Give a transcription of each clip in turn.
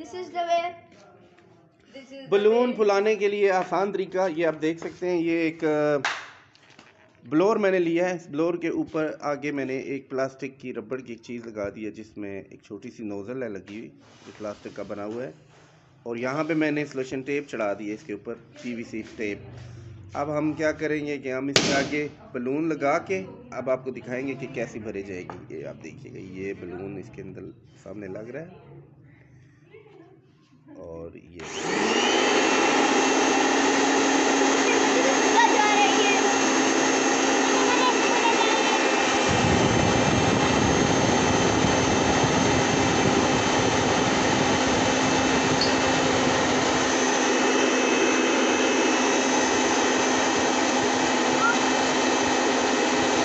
This is the way. This is balloon फुलाने के लिए आसान तरीका ये आप देख सकते हैं। ये एक ब्लोअर मैंने लिया है। इस ब्लोअर के ऊपर आगे मैंने एक प्लास्टिक की रबड़ की एक चीज़ लगा दी है, जिसमें एक छोटी सी नोज़ल है लगी हुई, जो प्लास्टिक का बना हुआ है। और यहाँ पे मैंने सॉल्यूशन टेप चढ़ा दी है इसके ऊपर, पीवीसी टेप। अब हम क्या करेंगे कि हम इसके आगे बलून लगा के अब आपको दिखाएंगे कि कैसी भरी जाएगी। ये आप देखिएगा, ये बलून इसके अंदर सामने लग रहा है और ये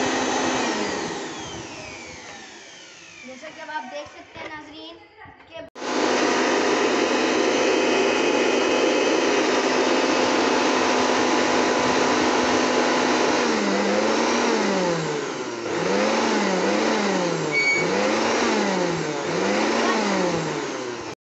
जैसा कि अब आप देख सकते हैं नाज़रीन कि